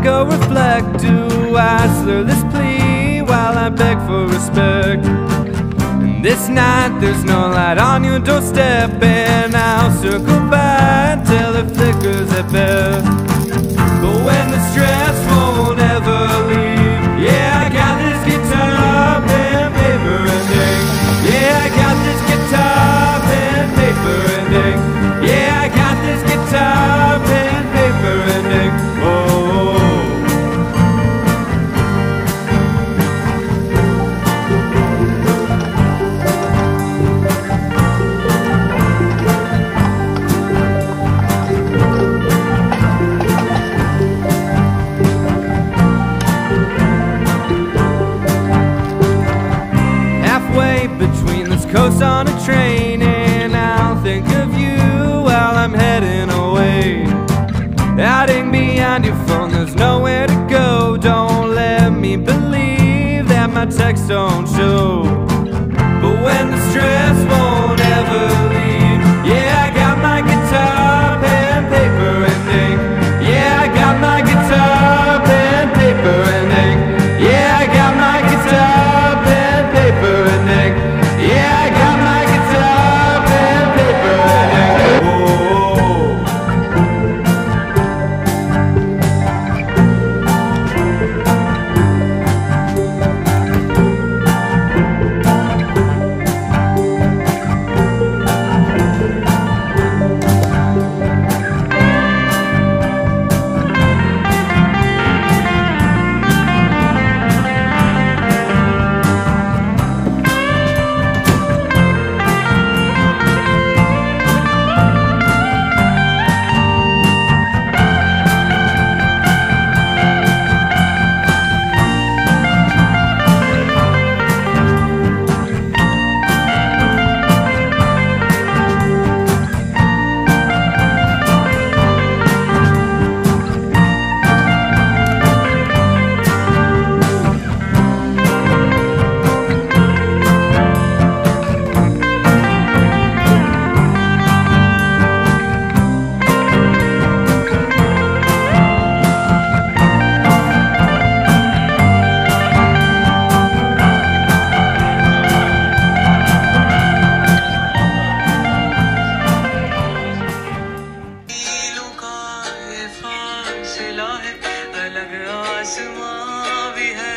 go reflect? Do I slur this plea while I beg for respect? And this night there's no light on your doorstep, and I'll circle by until it flickers at best. But when the stress won't ever leave, yeah, I got this guitar, pen, paper, and ink. Yeah, I got this guitar, pen, paper, and ink. Yeah, I got this guitar, pen, paper, and ink. Oh. Between this coast on a train, and I'll think of you while I'm heading away. Hiding behind your phone, there's nowhere to go. Don't let me believe that my texts don't show. But when the stress won't ever leave, yeah, I got my guitar, pen, paper, and ink. Yeah, I got my guitar, pen, paper, and ink. Yeah, I got my guitar, pen, paper, and ink. Yeah, I got my guitar, pen, paper, and ink. अलग आसमां भी है।